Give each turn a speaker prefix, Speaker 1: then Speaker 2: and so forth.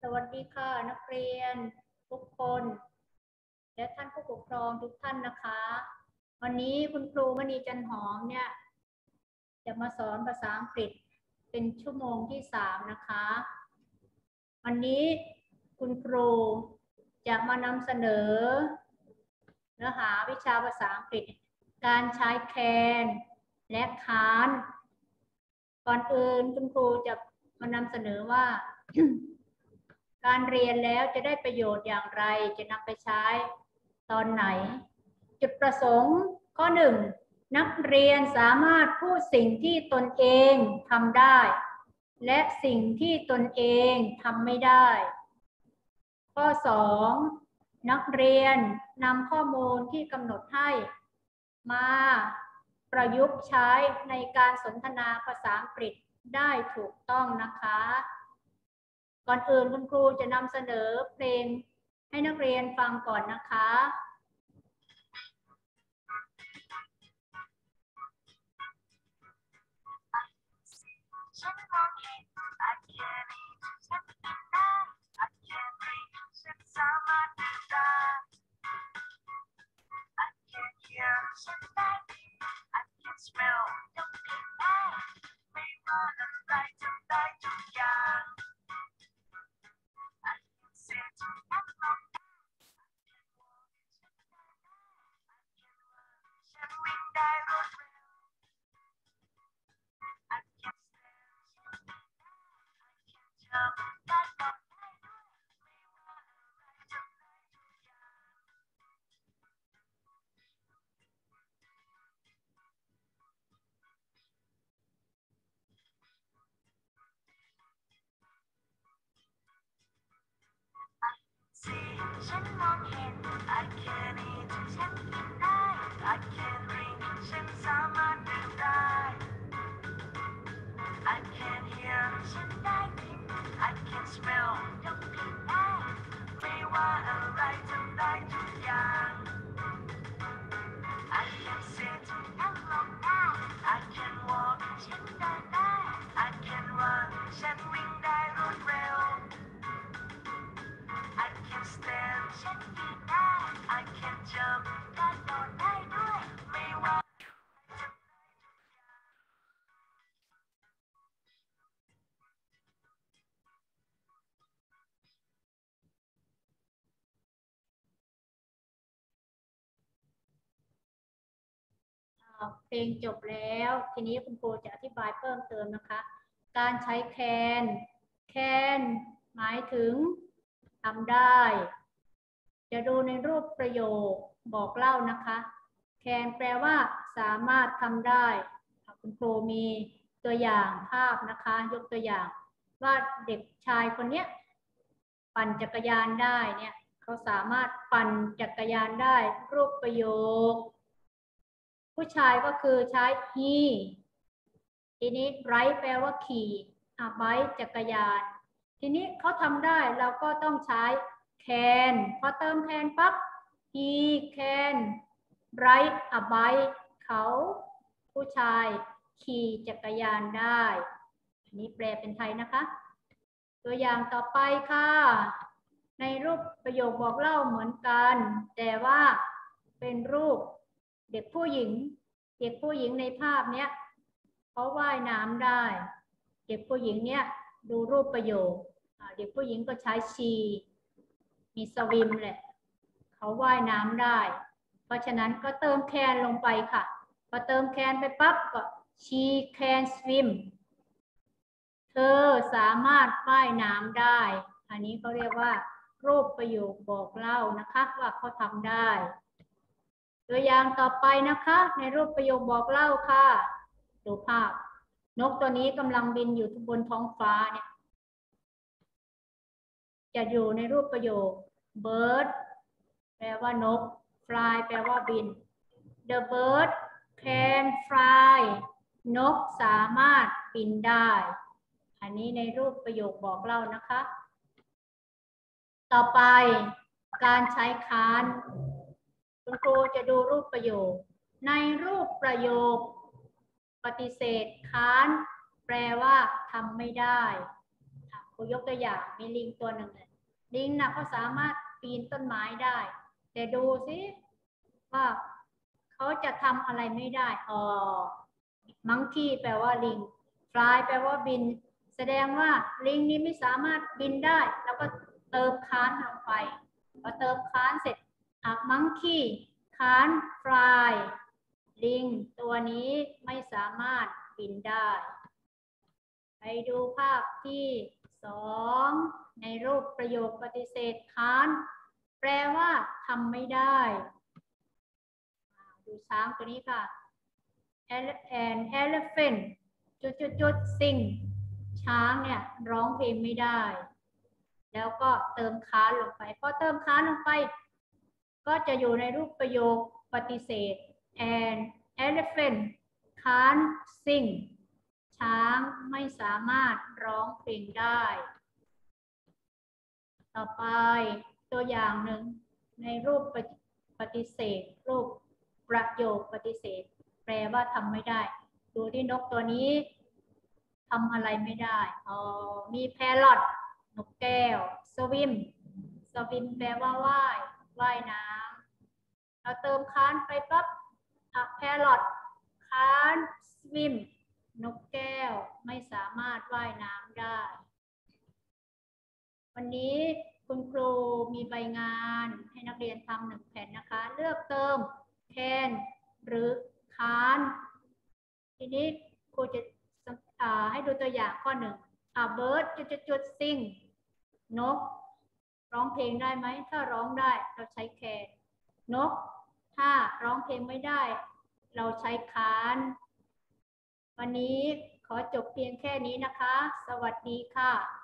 Speaker 1: วัสดีค่ะนักเรียนทุกคนและท่านผู้ปกครองทุกท่านนะคะวันนี้คุณครูมณีจันหอมเนี่ยจะมาสอนภาษาอังกฤษเป็นชั่วโมงที่3นะคะวันนี้คุณครูจะมานำเสนอเนื้อหาวิชาภาษาอังกฤษการใช้ can และ can't ก่อนอื่นคุณครูจะมานำเสนอว่า การเรียนแล้วจะได้ประโยชน์อย่างไรจะนำไปใช้ตอนไหนจุดประสงค์ข้อ 1นักเรียนสามารถพูดสิ่งที่ตนเองทำได้และสิ่งที่ตนเองทำไม่ได้ข้อ 2นักเรียนนำข้อมูลที่กำหนดให้มาประยุกต์ใช้ในการสนทนาภาษาอังกฤษได้ถูกต้องนะคะก่อนอื่นคุณครูจะนำเสนอเพลงให้นักเรียนฟังก่อนนะคะฉันมองเห็นอาจแค่นี้ฉันกินได้อาจแค่นี้ฉันสามารถดูได้อาจแค่เคี้ยวฉันได้อาจแค่ smell ดมกลิ่นได้ไม่ว่าอะไรทำได้ทุกอย่างอาจแค่เสียงที่นั่งลงฉันวิ่งได้รวดเร็วอาจแค่ทำได้หมดไม่ว่าอะไรทำได้ทุกอย่างฉันมองเห็น I can eat ฉันกินได้ I can drink ฉันสามารถดื่มได้ I can hear ฉันได้ยิน I can smell ดมกลิ่นได้ไม่ว่าอะไรทำได้ทุกอย่าง I can sit นั่งลงได้ I can walk ฉันเดินได้ I can run ฉันวิ่งได้รวดเร็วI can stand ฉันยืนได้ I can jump กระโดดได้ด้วยไม่ว่าเพลงจบแล้วทีนี้คุณครูจะอธิบายเพิ่มเติมนะคะการใช้ can หมายถึงทำได้จะดูในรูปประโยคบอกเล่านะคะ can แปลว่าสามารถทำได้คุณครูมีตัวอย่างภาพนะคะยกตัวอย่างว่าเด็กชายคนนี้ปั่นจักรยานได้เนี่ยเขาสามารถปั่นจักรยานได้รูปประโยคผู้ชายก็คือใช้ he ทีนี้ ride แปลว่าขี่bike จักรยานทีนี้เขาทำได้เราก็ต้องใช้ can พอเติม can ปั๊บ he can ride a bike เขาผู้ชายขี่จักรยานได้อันนี้แปลเป็นไทยนะคะตัวอย่างต่อไปค่ะในรูปประโยคบอกเล่าเหมือนกันแต่ว่าเป็นรูปเด็กผู้หญิงในภาพเนี้ยเขาว่ายน้ำได้เด็กผู้หญิงเนี้ยดูรูปประโยคเด็กผู้หญิงก็ใช้ she มีสวิมแหละเขาว่ายน้ำได้เพราะฉะนั้นก็เติม can ลงไปค่ะพอเติม can ไปปั๊บก็ she can swim เธอสามารถว่ายน้ำได้อันนี้เขาเรียกว่ารูปประโยคบอกเล่านะคะว่าเขาทำได้ตัวอย่างต่อไปนะคะในรูปประโยคบอกเล่าค่ะดูภาพนกตัวนี้กำลังบินอยู่บนท้องฟ้าเนี่ยจะอยู่ในรูปประโยค bird แปลว่านก fly แปลว่าบิน the bird can fly นกสามารถบินได้อันนี้ในรูปประโยคบอกเล่านะคะต่อไปการใช้ can't คุณครูจะดูรูปประโยคในรูปประโยคปฏิเสธ can't แปลว่าทำไม่ได้ครูยกตัวอย่างมีลิงตัวหนึ่งเลยลิงนะเขาสามารถปีนต้นไม้ได้ แต่ดูสิว่าเขาจะทำอะไรไม่ได้มังคีแปลว่าลิง fly แปลว่าบิน แสดงว่าลิงนี้ไม่สามารถบินได้แล้วก็เติมค้านลงไปพอเติมค้านเสร็จมังคีค้าน fly ลิงตัวนี้ไม่สามารถบินได้ไปดูภาพที่2ในรูปประโยคปฏิเสธค้านแปลว่าทำไม่ได้ดูช้างตัวนี้ค่ะ an elephant sing ช้างเนี่ยร้องเพลงไม่ได้แล้วก็เติมค้านลงไปพอเติมค้านลงไปก็จะอยู่ในรูปประโยคปฏิเสธ an elephant can't sing ช้างไม่สามารถร้องเพลงได้ต่อไปตัวอย่างหนึ่งในรูปปฏิเสธรูปประโยคปฏิเสธแปลว่าทำไม่ได้ดูที่นกตัวนี้ทำอะไรไม่ได้มีแพรอทนกแก้วสวิมแปลว่าว่ายน้ำเราเติมค้านไปปั๊บแพรอทค้านสวิมนกแก้วไม่สามารถว่ายน้ำได้วันนี้คุณครูมีใบงานให้นักเรียนทำ1 แผ่นนะคะเลือกเติม can หรือ can't ทีนี้ครูจะให้ดูตัวอย่างข้อ1 bird sing นกร้องเพลงได้ไหมถ้าร้องได้เราใช้ can นกถ้าร้องเพลงไม่ได้เราใช้ can't วันนี้ขอจบเพียงแค่นี้นะคะสวัสดีค่ะ